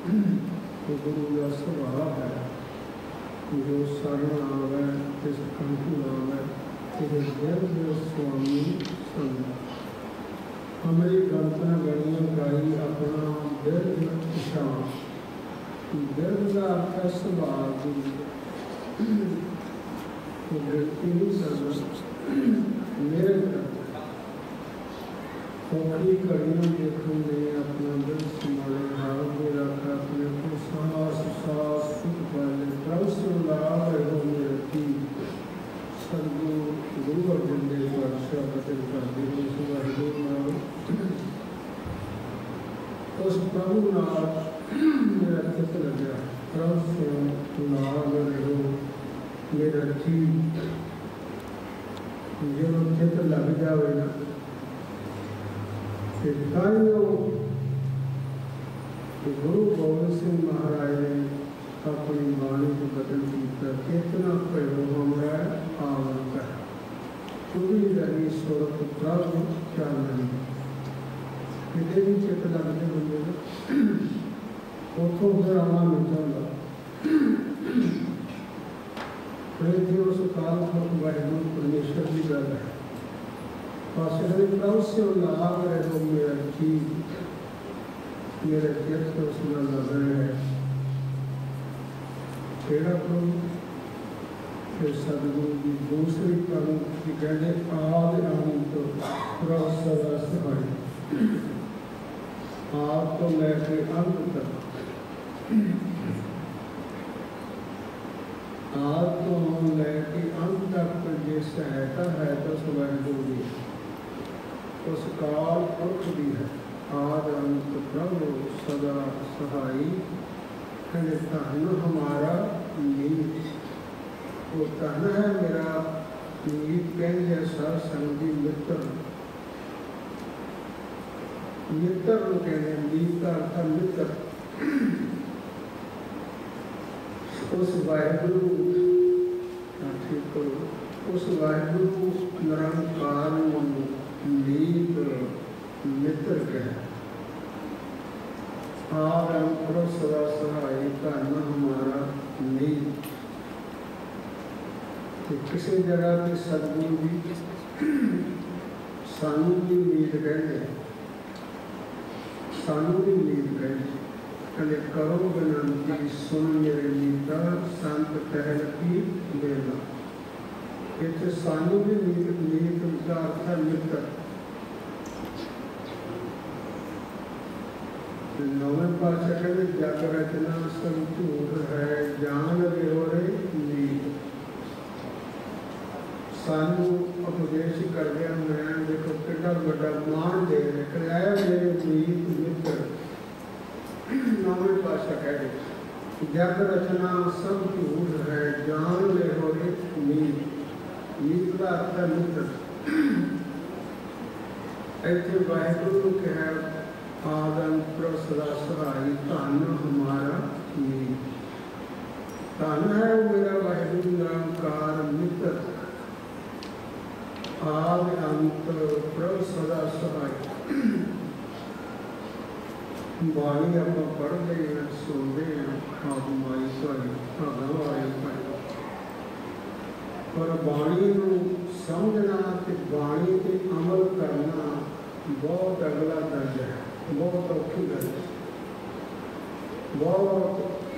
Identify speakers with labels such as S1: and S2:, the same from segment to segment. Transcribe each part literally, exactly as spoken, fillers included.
S1: गुरु का सुभाव है जो शरण आवे तिस कंठ आवे तिस दिव्य स्वामी संग। हमारी गणतना गणियों गाई अपना दिव्य शान। दिव्य का अर्थ है स्वभाव मेरे खोखली कड़ियों देखो ने अपना दिल संभाले हाथ में रखा अपने को सांस सांस सुख पाले प्रभु से लाभ हो मेरी सदगुरु गुरु अर्जुन देव वर्षा पटेल का दिन सुबह उस प्रभु नाल मेरा चित लगा प्रभु से लाभ हो मेरा ठीक जो चित लग जाए ना गुरु गोबिंद सिंह महाराज ने अपनी बाणी को बदल किया कितना प्रयोग हमारा आवरण का पूरी रही स्वरूप प्रभु क्या नहीं कितने भी चित लगते बंदे उतो फिर आना मिलता प्रेम उस काल पर वाहिगुरु परमेश्वर की गल है प्रभु से लाभ रहो मेरा ठीक मेरे चित्त उसमें लग रहे हैं खेड़ा प्रभु फिर सदगुरु की दूसरी प्रभु की कहने आद अंत प्रभु सदा सहाय आप तो लेके अंत तक आप तो लेके अंत तक जो सहायता है तो सुबह दूरी उस काल पुरख भी है आद अंत प्रभु सदा सहाई धन हमारा नीत वो धन है मेरा नीत कहने सर संगी मित्र मित्र कहने नीत का अर्थ मित्र उस वाहिगुरु ठीक करो उस वाहिगुरु निरंकार नीत मित्र कह आर सदा सहाय धन हमारा नीत किसी जगह की सदगुरु भी सानू भी नीत कहते सानू भी नीत कहते कले करो विनती सुन मेरे नीता संत पहल की बेला इतने सानू भी नीत नीत का अर्थ है मित्र नौवें पातशाह कहते जग रचना सब झूठ है जान लियो रे नीत सानू उपदेश कर दिया मैं देखो कितना बड़ा मान दे रहा मेरे नीत मित्र नौवें पातशाह कहते जग रचना सब झूठ है जान लियो रे नीत नीत का अर्थ है मित्र ऐसे वाहिगुरु के है आदन प्रसदा सहाय धन हमारा नीत धन है मेरा वाहिगुरु निरंकार मित्र आद अंत प्रसदा सहाय बाणी आप पढ़ते हैं सुनते हैं आप माई भाई भागा आई भाई पर बाणी को समझना ते बाणी ते अमल करना बहुत अगला दर्जा है बहुत औखी गल है बहुत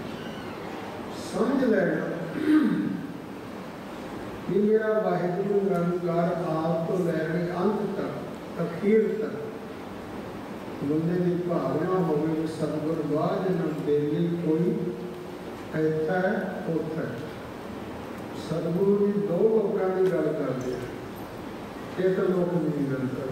S1: समझ लेना कि मेरा वाहिगुरु निरंकार आप तो लै रहे अंत तक अखीर तक बंदे की भावना हो सतगुर बाद न बेली कोई ऐसा है उत है सतगुरु की दो लोगों की गल करते हैं एक लोग की गल करते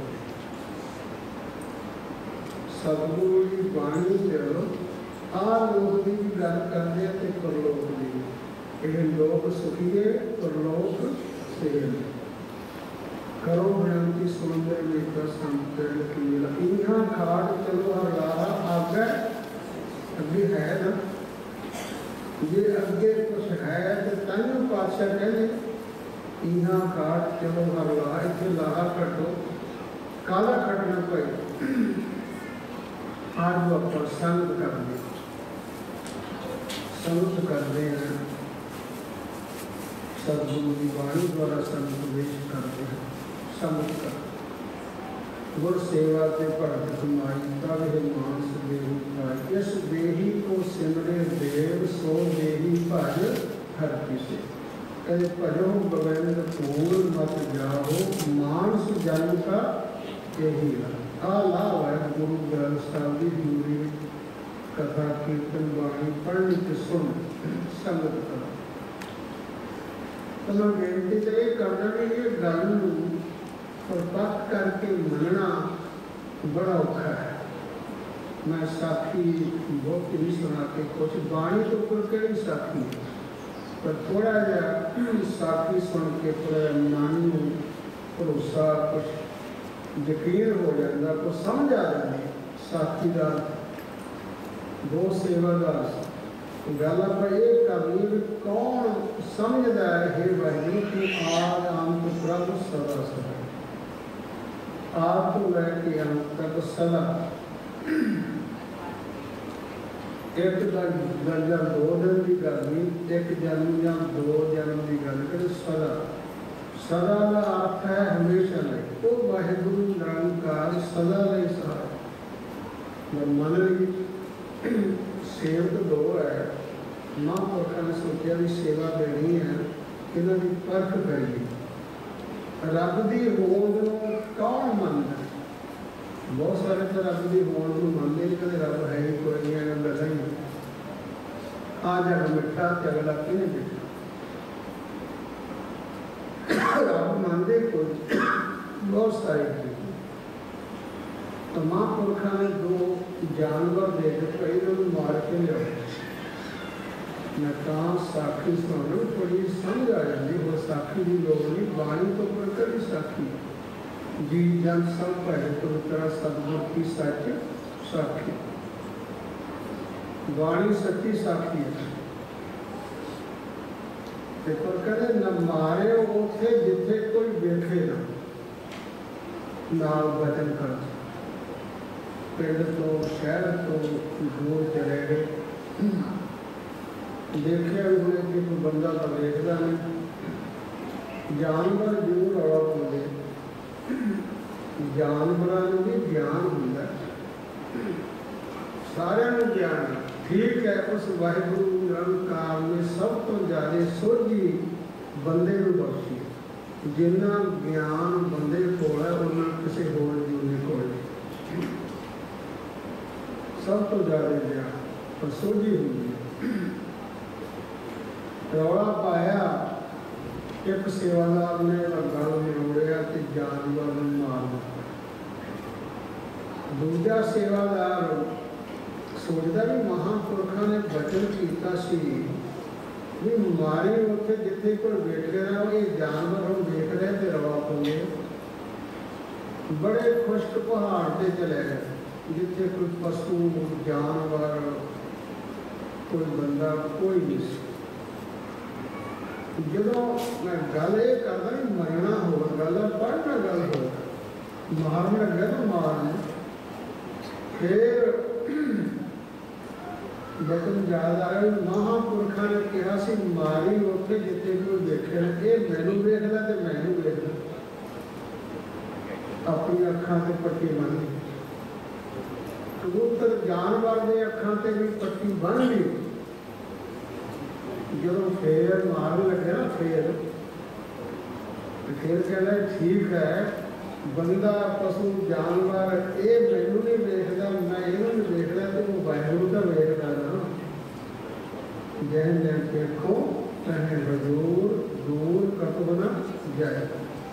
S1: सतगुरु की बाणी चलो आ लोग की गल करते हैं परलोक की ये लोग सुखीए परलोक से करो विनती सुंदर में संत की इन्हा खाट चलो हर आगे अभी है ना ये अगे कुछ है तो तन पातशाह कहते इन्हा खाट चलो हर ला इतने लाहा कटो काला कटना पाई आज वो प्रसंग कर संगत करते हैं, सतगुरु की वाणी द्वारा संगत उपदेश करते हैं। संगत कर गुर सेवा ते भगत कमाई, तब हे मानस देही पाई। इस देही को सिमरे देव, सो देही भज हर किसे। कहते भजो गोविंद पूर्ण मत जाओ, मानस जन का यही आ लाभ है। गुरु ग्रंथ साहिब की हजूरी कथा कीर्तन बाणी पढ़नी ते सुन संगत करो। तो मैं बेनती तो ये करना कि ये गल परपक्ष करके मनना बड़ा औखा है। मैं साखी बहुत नहीं सुना के कुछ बाणी तो ऊपर कई साखी है, पर थोड़ा जहा साखी सुन के थोड़ा मन में भरोसा कुछ यकीन हो जाता, कुछ समझ आ जाती साखी का दो सेवादार गल आप ये करनी भी कौन समझदा है वाहिगुरू कि आद अंत प्रभ सदा सदा, आप तो लैके अंत तक सदा। एक गल या दो दिन की गल नहीं, एक जन्म या दो जन्म की गल कर सदा। सदा का अर्थ है हमेशा नहीं। वो वाहिगुरू निरंकार सदा नहीं सहाय। मन ली सेवक दो है, महापुरखा ने सोचा भी सेवा देनी है, इन्हों की परख करिए। रब की होंद को कौन मानता? बहुत सारे तो रब की होंद को मानते नहीं, कभी रब है ही कोई नहीं, अगर गला ही आ जाएगा मिठा तो अगला किने मिठा। रब मानते कोई बहुत सारी चीज। तो महापुरखा ने दो जानवर दे के कई लोग मार के लिया। मैं कहा साखी सुनो थोड़ी समझ आ जाती, वो साखी की लोग नहीं, वाणी तो पर कभी साखी जी जन सब पहले तो तरह सदगुरु की सच साखी, वाणी सच्ची साखी है। पर कहते न मारे उसे जिथे कोई देखे ना, नाल वचन कर पिंड तो शहर तो दूर चले गए। देखिया भी होने कि कोई बंदा तो देखता नहीं। जानवर जरूर रौला पाते, जानवरों भी ज्ञान होंगे, सारे ज्ञान ठीक है। उस वाहिगुरू निरंकार ने सब तो ज़्यादा सोझी बंदे को बख्शी। जिन्ना ज्ञान बंदे को है उन्ना किसी होर जीव को सब तो ज़्यादा ज्ञान पर सोझी होंगी। रौला पाया एक सेवादार ने गल निरोड़िया तो जानवर मार दिता। दूजा सेवादार सोचता भी महापुरखा ने वचन किया सी भी मारे उत्थे जिथे कोई वेख रहा ये जानवर हम देख रहे थे रवा पाते। बड़े खुश्क पहाड़ से चले गए जिथे कोई पशु जानवर कोई बंदा कोई नहीं। जो मैं गल ये करता भी मरना हो गल पढ़ना गल हो मारना गया तो मारना फिर वचन याद आ रहा महापुरखा ने कहा सी मारी उत्थे जिथे कोई देखे ये मैनू वेखदा ते मैनू वेखदा अपनी अखां ते पट्टी बन ली। कबूतर जानवर के अखां ते भी पट्टी बन ली। जो फिर मारन लगे ना फिर फिर कहना ठीक है बंदा पशु जानवर ये मैनू नहीं देखता मैं इन्हों नहीं देखता तो वो वाहिगुरू तो वेखता ना। जैन जैन देखो चाहे हजूर दूर कतब न जाए।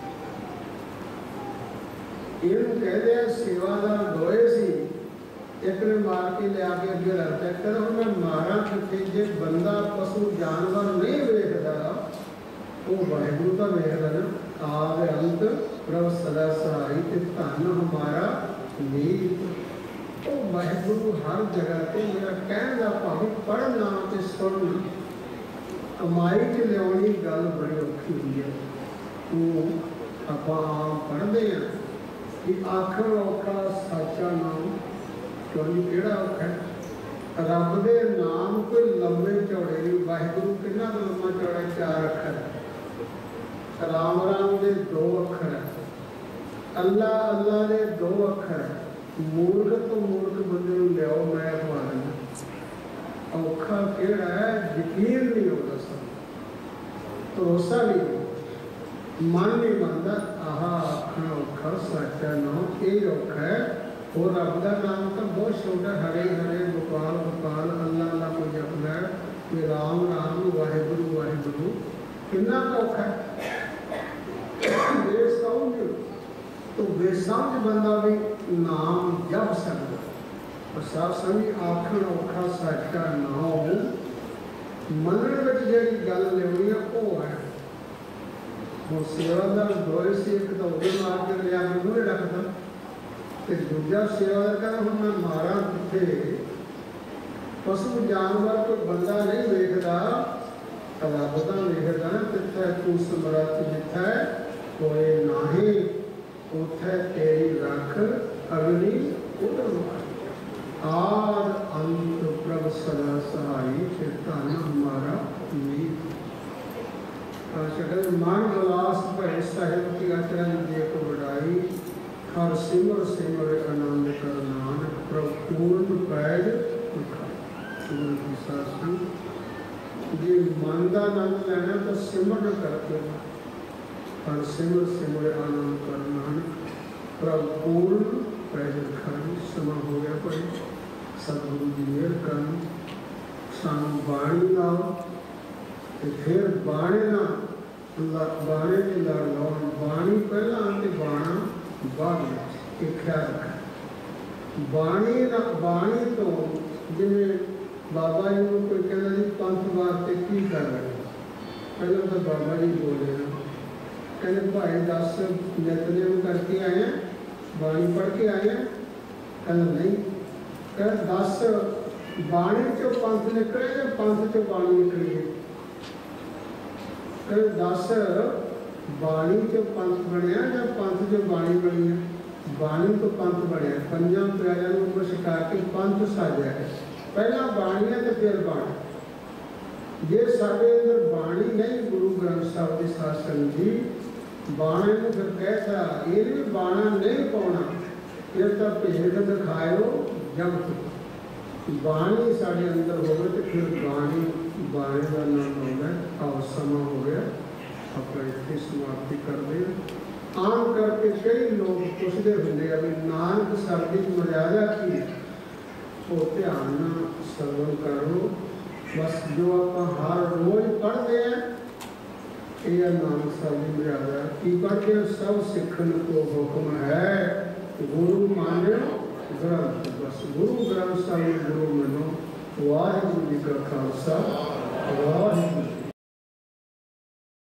S1: इन्हों कहते हैं सेवादार दोए सी एक ने मार के लिया के अगे रखता है कहता मैं मारा कि जे बंदा पशु जानवर नहीं वेखता वो वाहिगुरू तो वेखदा ना। आद अंत प्रभ सदा सहाई ते धन हमारा नीत। तो वाहिगुरू हर जगह पे मेरा कहने का भाव पढ़ना ते सुनना कमाई च लियानी गल बड़ी औखी हुई है। वो आप पढ़ते हैं कि आखिर औखा सच्चा नाम क्योंकि केड़ा औखा है रब दे नाम कोई लंबे चौड़े नहीं। वाहिगुरु कितना लंबा चौड़ा? चार अखर। राम राम दे दो अखर है। अल्लाह अल्लाह दे दो अखर है। मूर्ख तो मूर्ख बंदे नूं लियाओ मैं खवा देना। औखा किहड़ा है? यकीन नहीं होता, सब भरोसा नहीं होता, मन नहीं मनता। आह आखना औखा सच है ना, ये औखा है। और रब का नाम तो बहुत छोटा, हरे हरे गोपाल गोपाल अल्लाह अल्लाह को जपना है। ये राम राम वाहिगुरु वाहिगुरु कितना औखा है। बेसमझ तो बेसमझ बंदा भी नाम जप सकता। और सब समझ आखण औखा सच्चा नाम मनण विच जिहड़ी गल लिआउणी है वो है। हुण सेवादार दोए से एक तो उहदे मार के लिया मूहरे रखदा ते दूजा सेवादार कहता हुण मैं मारा किथे। पशु जानवर कोई बंदा नहीं वेखदा, रब तां वेखदा। तिथे तू समरथ जिथे कोई नाही, उथे तेरी रख अग्नि उधर आद अंत प्रभ सदा सहाई। फिर धन हमारा मीत मन विलास भय साहिब की अचरज देख बढ़ाई। हर सिमर सिमर आनंद कर नानक प्रभ पूर्ण पैज गुरु की शास्त्री। जे मन का आनंद लेना तो सिमरन करके हर सिमर सिमर आनंद कर नानक प्रभ पूर्ण पैज रखाई। समा हो गया भाई, सतगुरु जी मेहर कर सानू बाणी लाओ ते फिर बाणे ना बाणे के लड़ लाओ। बाणी पहला आते बाणा बाद में एक ख्याल रखें। बाणी ना बाणी तो जिन्हें बाबा जी को कोई कहना जी पंथ वास्ते की कर रहे हैं, पहले तो बाबा जी बोले ना कहते भाई दस नितनेम करके आए हैं, बाणी पढ़ के आए हैं। कहना नहीं, कह दस बाणी चो पंथ निकले या पंथ चो बाणी निकली है। कह दस बाणी चो पंथ बनया या पंथ चो बाणी बनी है। बाणी तो पंथ बनया, पंजा प्यारिਆਂ ਨੂੰ ਕੁਛ ਕਰਕੇ पंथ साजा है। पहला बाणी है तो फिर बाणी। जे साडे अंदर बाणी नहीं, गुरु ग्रंथ साहिब के शासन जी बाणे ਨੂੰ फिर कहता ये भी बाणा नहीं पाना, फिर तो भेद दिखायो जगत। बाणी साडे अंदर होवे तो फिर बाणी बाणी का नाम होगा। और समा हो गया, अपना इतनी समाप्ति कर दे। आम करके कई लोग पुछते होंगे अभी नानक सर की मर्यादा की, तो ध्यान ना श्रवण करो। बस जो आप हर रोज पढ़ते हैं ये नानक सर की मर्यादा की पढ़ते हैं। सब सीखने को हुक्म है, गुरु मानो ग्रंथ। बस गुरु ग्रंथ साहिब गुरु मनो। वाहिगुरू जी का खालसा वाहिगुरू।